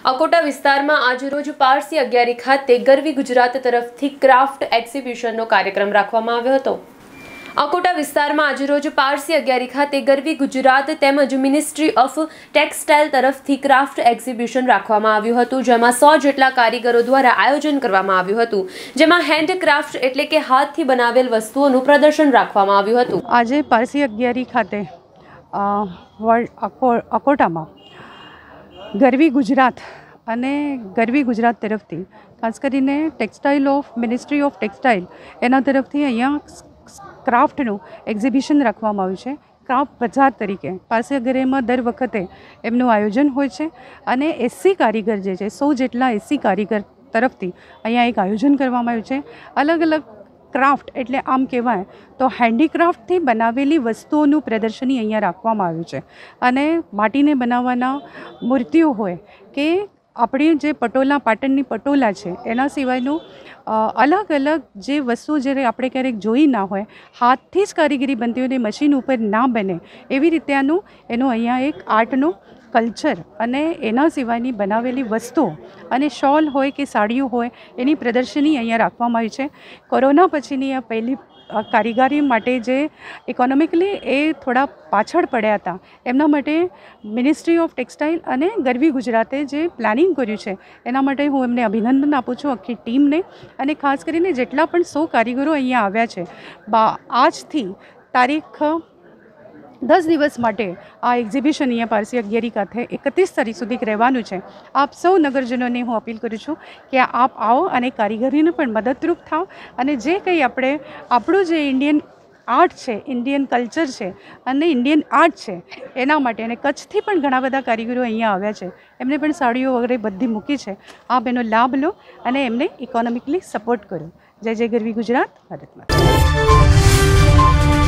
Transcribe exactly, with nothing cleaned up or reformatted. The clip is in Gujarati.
અકોટા વિસ્તારમાં આજરોજ પારસી અગિયારી ખાતે ગરવી ગુજરાત તરફથી ક્રાફ્ટ એક્ઝિબિશનનો કાર્યક્રમ રાખવામાં આવ્યો હતો। અકોટા વિસ્તારમાં આજરોજ પારસી અગિયારી ખાતે ગરવી ગુજરાત તેમજ મિનિસ્ટ્રી ઓફ ટેક્સટાઇલ તરફથી ક્રાફ્ટ એક્ઝિબિશન રાખવામાં આવ્યું હતું, જેમાં સો જેટલા કારીગરો દ્વારા આયોજન કરવામાં આવ્યું હતું, જેમાં હેન્ડક્રાફ્ટ એટલે કે હાથથી બનાવેલ વસ્તુઓનું પ્રદર્શન રાખવામાં આવ્યું હતું। આજે પારસી અગિયારી ખાતે અકોટામાં ગરવી ગુજરાત અને ગરવી ગુજરાત તરફથી ખાસ કરીને textile of ministry of textile એના તરફથી અહીંયા ક્રાફ્ટનું એક્ઝિબિશન રાખવામાં આવ્યું છે। ક્રાફ્ટ બજાર તરીકે પારસી અગિયારીમાં દર વખતે એમનું આયોજન હોય છે અને એસી કારીગર જે છે સો જેટલા એસી કારીગર તરફથી અહીંયા એક આયોજન કરવામાં આવ્યું છે। અલગ અલગ ક્રાફ્ટ એટલે આમ કહેવાય તો હેન્ડીક્રાફ્ટથી બનાવેલી વસ્તુઓનું પ્રદર્શની અહીંયા રાખવામાં આવ્યું છે અને માટીને બનાવવાના મૂર્તિઓ હોય કે આપણી જે પટોલા પાટણની પટોલા છે એના સિવાયનું અલગ અલગ જે વસ્તુઓ જ્યારે આપણે ક્યારેક જોઈ ના હોય, હાથથી જ કારીગરી બનતી હોય ને મશીન ઉપર ના બને એવી રીતે આનું એનું અહીંયા એક આર્ટનું કલ્ચર અને એના સિવાયની બનાવેલી વસ્તુઓ અને શોલ હોય કે સાડીઓ હોય એની પ્રદર્શની અહીંયા રાખવામાં આવી છે। કોરોના પછીની આ પહેલી કારીગરી માટે જે ઇકોનોમિકલી એ થોડા પાછળ પડ્યા હતા એમના માટે મિનિસ્ટ્રી ઓફ ટેક્સટાઇલ અને ગરવી ગુજરાતે જે પ્લાનિંગ કર્યું છે એના માટે હું એમને અભિનંદન આપું છું, આખી ટીમને। અને ખાસ કરીને જેટલા પણ સો કારીગરો અહીંયા આવ્યા છે, બા આજથી તારીખ દસ દિવસ માટે આ એક્ઝિબિશન અહીંયા પારસી અગિયારી ખાતે એકત્રીસ તારીખ સુધી રહેવાનું છે। આપ સૌ નગરજનોને હું અપીલ કરું છું કે આપ આવો અને કારીગરીને પણ મદદરૂપ થાવ અને જે કંઈ આપણે આપણું જે ઇન્ડિયન આર્ટ છે, ઇન્ડિયન કલ્ચર છે અને ઇન્ડિયન આર્ટ છે એના માટે, અને કચ્છથી પણ ઘણા બધા કારીગરો અહીંયા આવ્યા છે, એમને પણ સાડીઓ વગેરે બધી મૂકી છે। આપ એનો લાભ લો અને એમને ઇકોનોમિકલી સપોર્ટ કરો। જય જય ગરવી ગુજરાત, ભારત માતા।